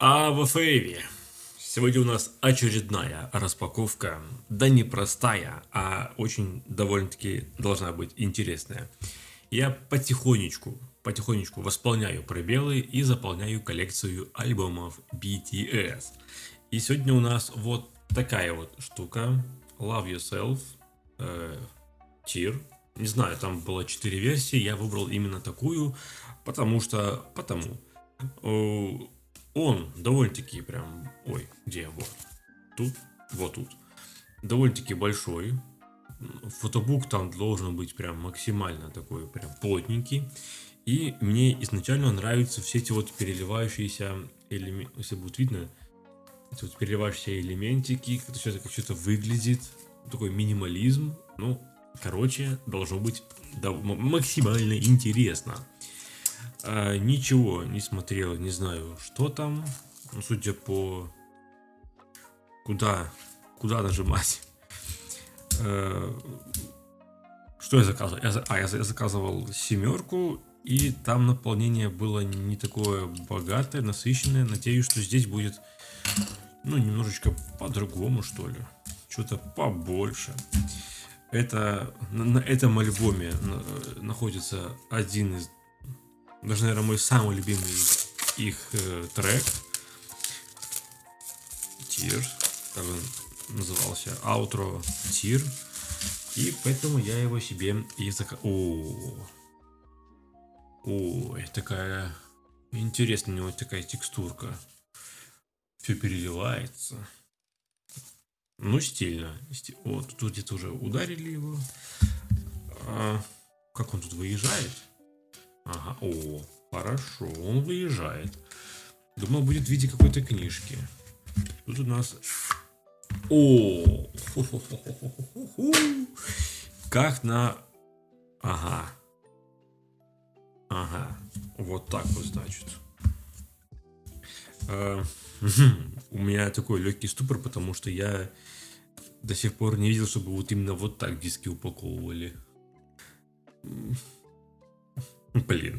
А в Фейве сегодня у нас очередная распаковка, да не простая, а очень довольно-таки должна быть интересная. Я потихонечку восполняю пробелы и заполняю коллекцию альбомов BTS. И сегодня у нас вот такая вот штука, Love Yourself, Tear. Не знаю, там было 4 версии, я выбрал именно такую, потому. Он довольно-таки прям... Ой, где? Вот. Тут. Вот тут. Довольно-таки большой. Фотобук там должен быть прям максимально такой прям плотненький. И мне изначально нравятся все эти вот переливающиеся элементы. Если будет видно, эти вот переливающиеся элементики, как все это как что-то выглядит. Такой минимализм. Ну, короче, должно быть максимально интересно. Ничего не смотрел, не знаю, что там. Ну, судя по... Куда нажимать? Что я заказывал? Я заказывал 7, и там наполнение было не такое богатое, насыщенное. Надеюсь, что здесь будет, ну, немножечко по-другому, что ли. Что-то побольше. На этом альбоме находится один из... Даже, наверное, мой самый любимый их трек. Tear. Так он назывался. Outro Tear. И поэтому я его себе и заказал. О, такая интересная у него такая текстурка. Все переливается. Ну, стильно. Вот, тут где-то уже ударили его. Как он тут выезжает? Ага, о, хорошо, он выезжает. Думал, будет в виде какой-то книжки. Тут у нас... О, как на... Ага. Вот так вот, значит. У меня такой легкий ступор, потому что я до сих пор не видел, чтобы вот именно вот так диски упаковывали. Блин.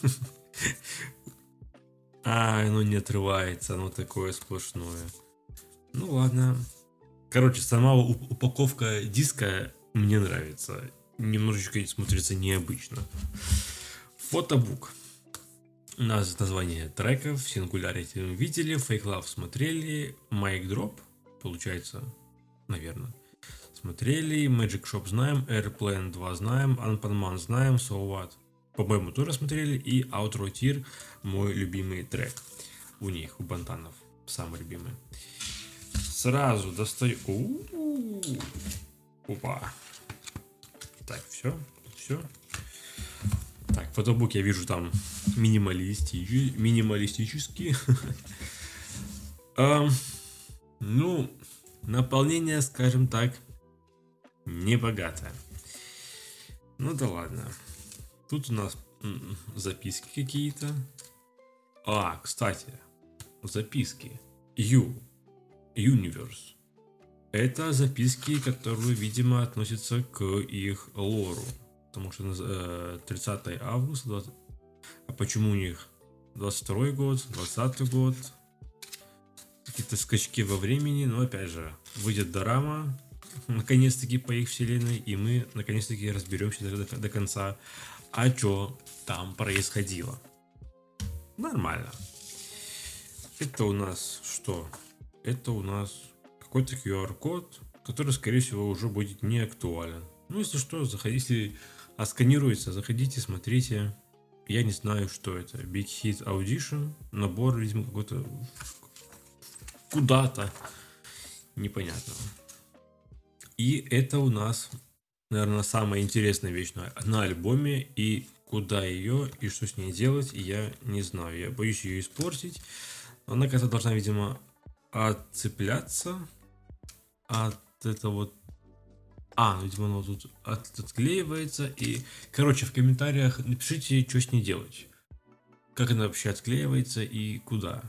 Оно не отрывается, оно такое сплошное. Ну ладно. Короче, сама упаковка диска мне нравится. Немножечко смотрится необычно. Фотобук. У нас название треков. Singularity мы видели. Fake Love смотрели. Mic Drop. Получается, наверное. Смотрели. Magic Shop знаем. Airplane 2 знаем. Unpanman знаем. So What. По-моему, тоже смотрели. И Outro Tear, мой любимый трек. У них, у Бантанов. Самый любимый. Сразу достаю... Опа. Так, все. Так, фотобук я вижу там минималистический. Ну, наполнение, скажем так, небогатое. Ну да ладно. Тут у нас записки какие-то. Кстати, записки. Universe. Это записки, которые, видимо, относятся к их лору. Потому что 30 августа. А почему у них 22 год, 20 год? Какие-то скачки во времени. Но опять же, выйдет дорама. Наконец-таки по их вселенной. И мы наконец-таки разберемся до конца. А что там происходило? Нормально. Это у нас что? Это у нас какой-то QR-код, который, скорее всего, уже будет не актуален. Ну, если что, если отсканируется, заходите, смотрите. Я не знаю, что это. Big Hit Audition. Набор, видимо, какой-то куда-то непонятного. И это у нас... Наверное, самая интересная вещь на альбоме, и куда ее, и что с ней делать, я не знаю. Я боюсь ее испортить. Она как-то должна, видимо, отцепляться от этого вот... видимо, она тут отклеивается. И, короче, в комментариях напишите, что с ней делать. Как она вообще отклеивается и куда.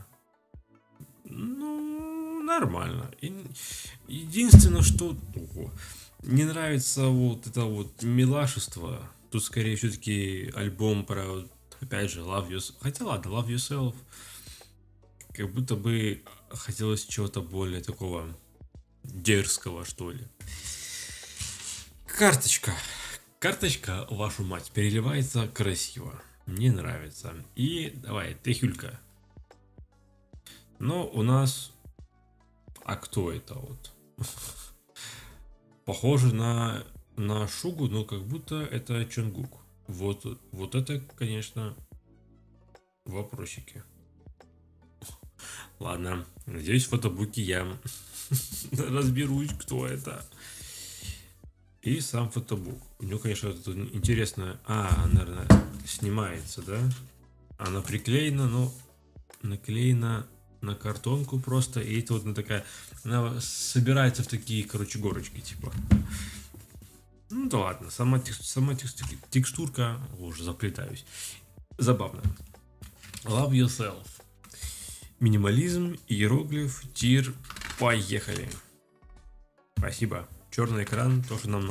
Ну, нормально. Единственное, что... Не нравится вот это вот милашество. Тут скорее все-таки альбом про, опять же, Love Yourself. Хотя ладно, Love Yourself. как будто бы хотелось чего-то более такого дерзкого, что ли. Карточка. Карточка, вашу мать, переливается красиво. Мне нравится. И давай, Тэхюлька. Но у нас... А кто это вот? Похоже на Шугу, но как будто это Чонгук. Вот это, конечно, вопросики. Ладно, надеюсь, в фотобуке я разберусь, кто это. И сам фотобук. У него, конечно, тут интересно. Наверное, снимается, да? Она приклеена, но наклеена на картонку просто. И это вот она такая... Она собирается в такие, короче, горочки, типа. Ну да ладно, сама текстурка... Уже заплетаюсь. Забавно. Love yourself. Минимализм, иероглиф, тир. Поехали. Спасибо. Черный экран, то, что нам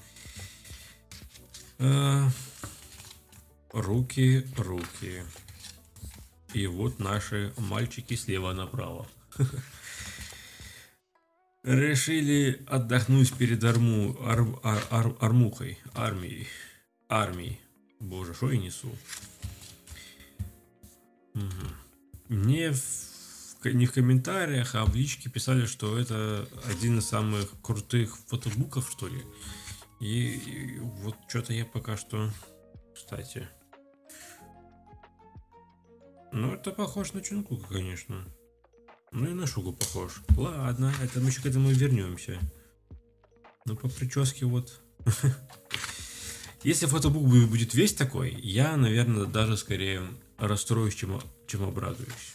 надо. Руки. И вот наши мальчики слева направо. Решили отдохнуть перед армией. Боже, что я несу? Мне не в комментариях, а в личке писали, что это один из самых крутых фотобуков, что ли. И вот что-то я пока что... Кстати. Ну, это похож на Чонгука, конечно. Ну и на Шугу похож. Ладно, это мы еще к этому вернемся. Ну, по прическе вот. Если фотобук будет весь такой, я, наверное, даже скорее расстроюсь, чем обрадуюсь.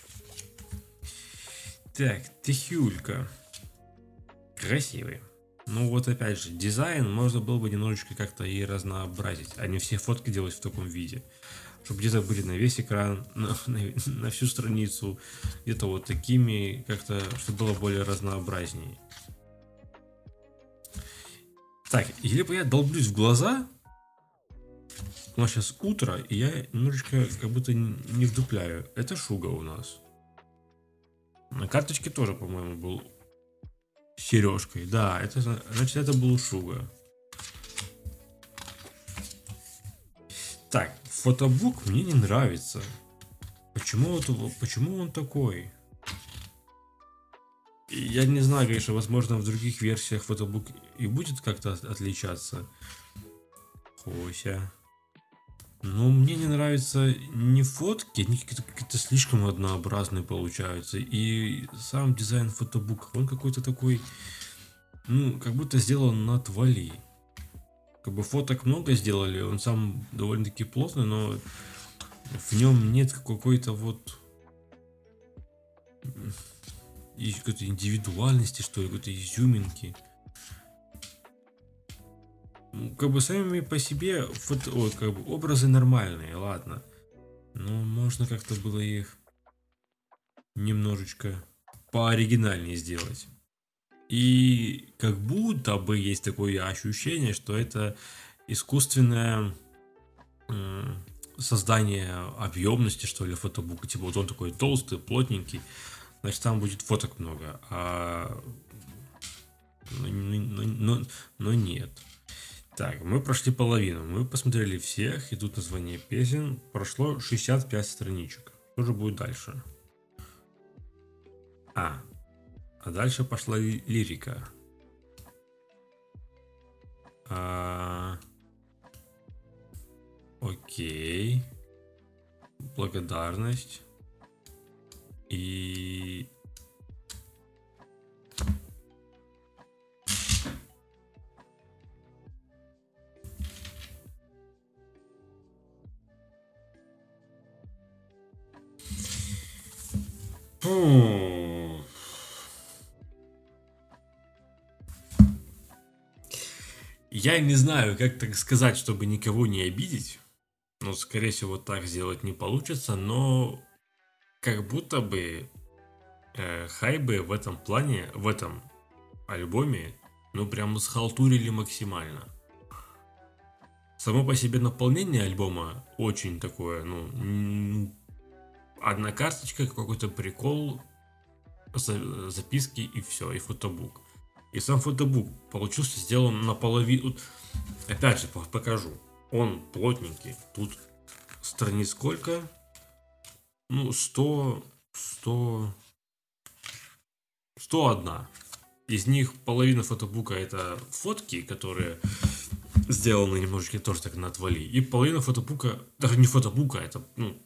Так, Тэхюлька. Красивый. Ну вот опять же, дизайн можно было бы немножечко как-то и разнообразить, а не все фотки делать в таком виде. Чтобы где-то были на весь экран, на всю страницу, где-то вот такими, как-то, чтобы было более разнообразнее. Так, либо я долблюсь в глаза, у нас сейчас утро, и я немножечко как будто не вдупляю. Это Шуга у нас. На карточке тоже, по-моему, был сережкой. Да, это значит, это был Шуга. Так, фотобук мне не нравится. Почему он такой? Я не знаю, конечно, возможно, в других версиях фотобук и будет как-то отличаться. Хося. Но мне не нравятся не фотки, они какие-то слишком однообразные получаются. И сам дизайн фотобука, он какой-то такой, ну, как будто сделан на отвали. Как бы фоток много сделали, он сам довольно-таки плотный, но в нем нет какой-то вот какой-то индивидуальности, что ли, какой-то изюминки. Как бы сами по себе как бы образы нормальные, ладно. Но можно как-то было их немножечко пооригинальнее сделать. И как будто бы есть такое ощущение, что это искусственное создание объемности, что ли, фотобука. Типа вот он такой толстый, плотненький, значит там будет фоток много. Но нет. Так, мы прошли половину. Мы посмотрели всех, и тут название песен. Прошло 65 страничек. Что же будет дальше? А дальше пошла лирика. Окей. Благодарность. И... Я не знаю, как так сказать, чтобы никого не обидеть. Ну, скорее всего, так сделать не получится, но как будто бы хайбы в этом плане, в этом альбоме, ну, прям схалтурили максимально. Само по себе наполнение альбома очень такое, ну, одна карточка, какой-то прикол, записки и все, и фотобук. И сам фотобук получился сделан наполовину. Опять же, покажу. Он плотненький. Тут страниц сколько? Ну, 101. Из них половина фотобука это фотки, которые сделаны немножечко тоже так на отвали. И половина фотобука, даже не фотобука, это,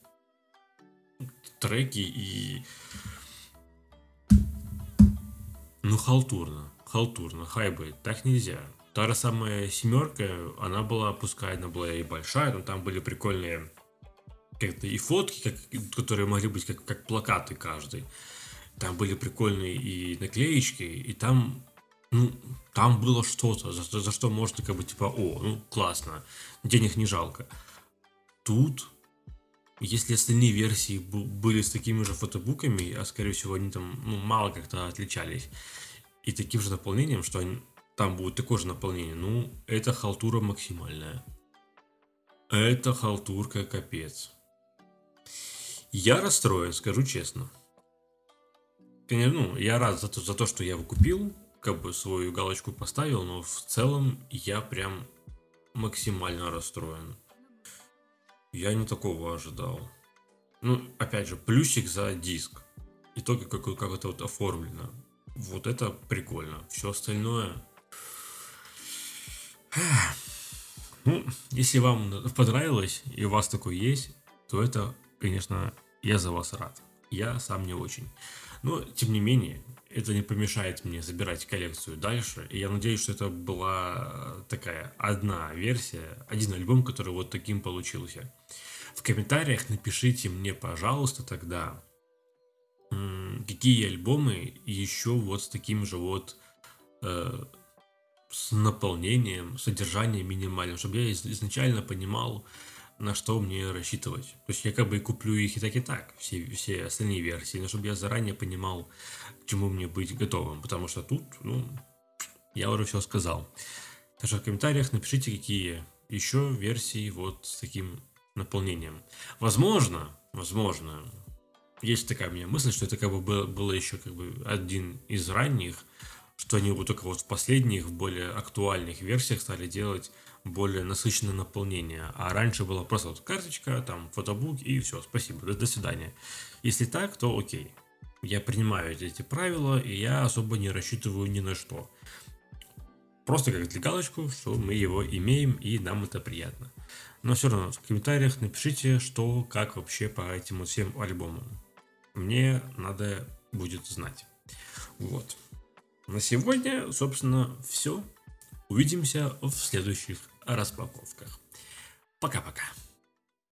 треки и... Ну, халтурно, хайбы, так нельзя. Та же самая семерка, она была и большая, но там были прикольные как-то и фотки, которые могли быть как плакаты каждый. Там были прикольные и наклеечки, и там, там было что-то, за что можно как бы типа, классно, денег не жалко. Тут, если остальные версии были с такими же фотобуками, а скорее всего они там мало как-то отличались, и таким же наполнением, что там будет такое же наполнение, это халтура максимальная. Это халтурка капец. Я расстроен, скажу честно. Конечно, я рад за то, что я его купил, как бы свою галочку поставил, но в целом я прям максимально расстроен. Я не такого ожидал. Опять же, плюсик за диск. И то, как это вот оформлено. Вот это прикольно. Все остальное... если вам понравилось, и у вас такое есть, то это, конечно, я за вас рад. Я сам не очень. Но, тем не менее, это не помешает мне забирать коллекцию дальше. И я надеюсь, что это была такая одна версия, один альбом, который вот таким получился. В комментариях напишите мне, пожалуйста, тогда, какие альбомы еще вот с таким же вот с наполнением, содержанием минимальным, чтобы я изначально понимал, на что мне рассчитывать. То есть я как бы куплю их и так, все остальные версии, но чтобы я заранее понимал, к чему мне быть готовым. Потому что тут, я уже все сказал. Так что в комментариях напишите, какие еще версии вот с таким наполнением. Возможно, есть такая у меня мысль, что это как бы было еще как бы один из ранних, что они вот только вот в последних, в более актуальных версиях стали делать более насыщенное наполнение. А раньше была просто вот карточка, там фотобук и все, спасибо, до свидания. Если так, то окей. Я принимаю эти правила, и я особо не рассчитываю ни на что. Просто как для галочку, что мы его имеем, и нам это приятно. Но все равно в комментариях напишите, что, как вообще по этим вот всем альбомам. Мне надо будет знать. Вот. На сегодня, собственно, все. Увидимся в следующих распаковках. Пока-пока.